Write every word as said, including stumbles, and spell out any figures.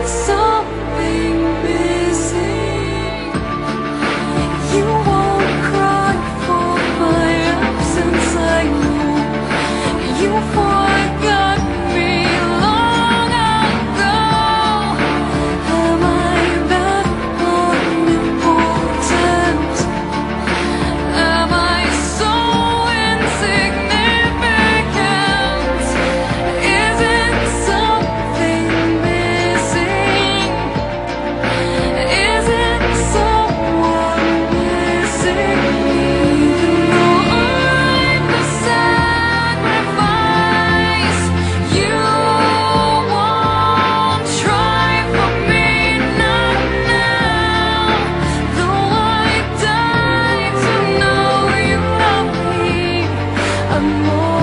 something missing. You won't cry for my absence, I know. You forgot me long ago. Am I that unimportant? Am I so insignificant? Isn't something missing? Isn't someone missing me? I'm the sacrifice. You won't try for me, not now. Though I die to know you love me, I'm more